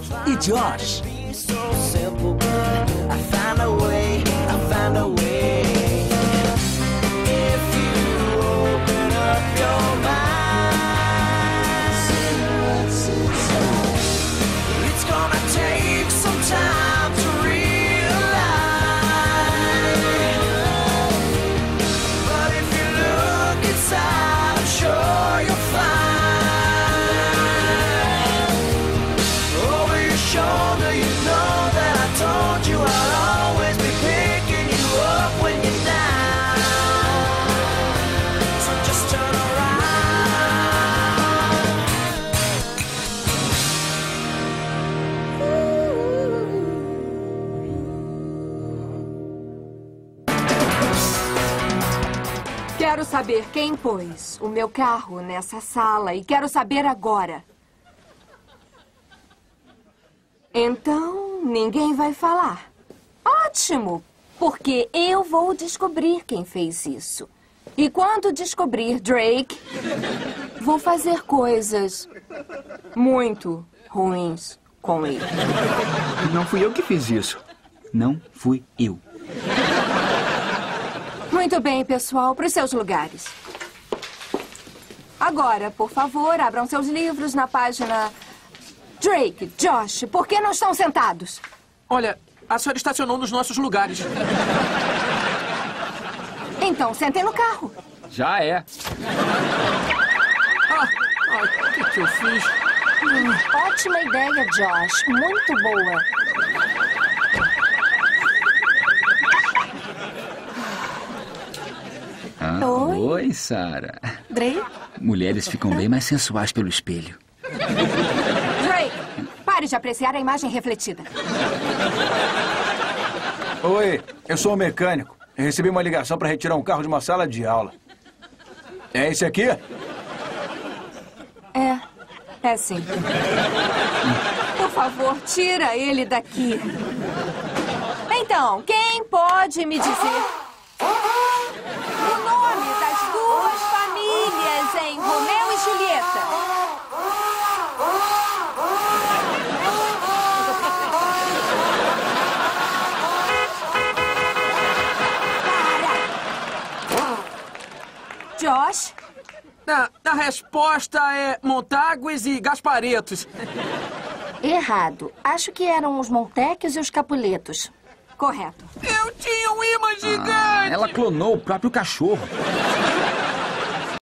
e Josh. Quero saber quem pôs o meu carro nessa sala e quero saber agora. Então, ninguém vai falar. Ótimo, porque eu vou descobrir quem fez isso. E quando descobrir Drake, vou fazer coisas muito ruins com ele. Não fui eu que fiz isso. Não fui eu. Muito bem, pessoal, para os seus lugares. Agora, por favor, abram seus livros na página... Drake, Josh, por que não estão sentados? Olha, a senhora estacionou nos nossos lugares. Então, sentem no carro. Já é. O que eu fiz? Ótima ideia, Josh. Muito boa. Oi, Sarah. Drake? Mulheres ficam bem mais sensuais pelo espelho. Drake, pare de apreciar a imagem refletida. Oi, eu sou um mecânico. Eu recebi uma ligação para retirar um carro de uma sala de aula. É esse aqui? É sim. Por favor, tira ele daqui. Então, quem pode me dizer o nome das duas famílias em Romeu e Julieta? Josh? A resposta é Montágues e Gasparetos. Errado. Acho que eram os Monteques e os Capuletos. Correto. Eu tinha um imã gigante! Ela clonou o próprio cachorro.